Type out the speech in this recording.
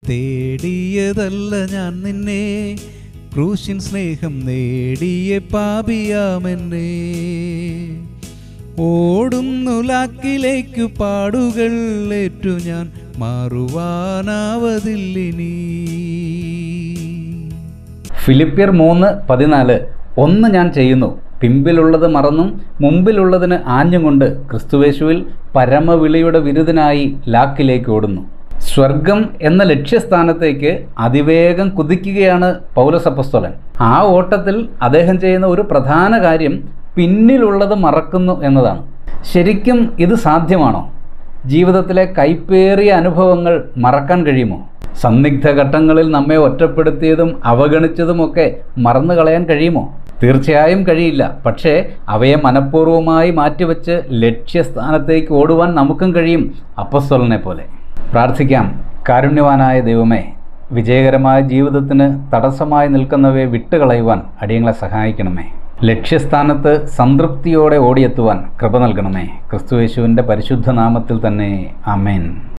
തേടിയതല്ല ഞാൻ നിന്നെ, ക്രൂശിൻ സ്നേഹം നേടിയ പാപിയാമെന്നെ. ഓടുന്നു ലാക്കിലേക്കു പാടുകൾ ഏറ്റു ഞാൻ, മാറുവാനാവതില്ലിനി. ഫിലിപ്പിയർ 3:14 ഒന്ന് ഞാൻ ചെയ്യുന്നു, പിമ്പിലുള്ളത് മറന്നും മുമ്പിലുള്ളതിന് ആഞ്ഞുകൊണ്ട് ക്രിസ്തുവേശുവിൽ പരമവിളിയുടെ വിരുദ്ധനായി ലാക്കിലേക്ക് ഓടുന്നു. സ്വർഗം എന്ന ലക്ഷ്യസ്ഥാനത്തേക്ക് അതിവേഗം കുതിക്കുകയാണ് പൗലോസ് അപ്പോസ്തലൻ. ആ ഓട്ടത്തിൽ അദ്ദേഹം ചെയ്യുന്ന ഒരു പ്രധാന കാര്യം പിന്നിലുള്ളത് മറക്കുന്നു എന്നതാണ്. ശരിക്കും ഇത് സാധ്യമാണോ? ജീവിതത്തിലെ കൈപ്പേറിയ അനുഭവങ്ങൾ മറക്കാൻ കഴിയുമോ? സന്ദിഗ്ധ ഘട്ടങ്ങളിൽ നമ്മെ ഒറ്റപ്പെടുത്തിയതും അവഗണിച്ചതുമൊക്കെ മറന്നു കളയാൻ കഴിയുമോ? തീർച്ചയായും കഴിയില്ല. പക്ഷേ അവയെ മനഃപൂർവ്വമായി മാറ്റിവെച്ച് ലക്ഷ്യസ്ഥാനത്തേക്ക് ഓടുവാൻ നമുക്കും കഴിയും, അപ്പോസ്തലനെ പോലെ. പ്രാർത്ഥിക്കാം. കാരുണ്യവാനായ ദൈവമേ, വിജയകരമായ ജീവിതത്തിന് തടസ്സമായി നിൽക്കുന്നവയെ വിട്ടുകളയുവാൻ അടിയങ്ങളെ സഹായിക്കണമേ. ലക്ഷ്യസ്ഥാനത്ത് സംതൃപ്തിയോടെ ഓടിയെത്തുവാൻ കൃപ നൽകണമേ. ക്രിസ്തുയേശുവിൻ്റെ പരിശുദ്ധ നാമത്തിൽ തന്നെ ആമേൻ.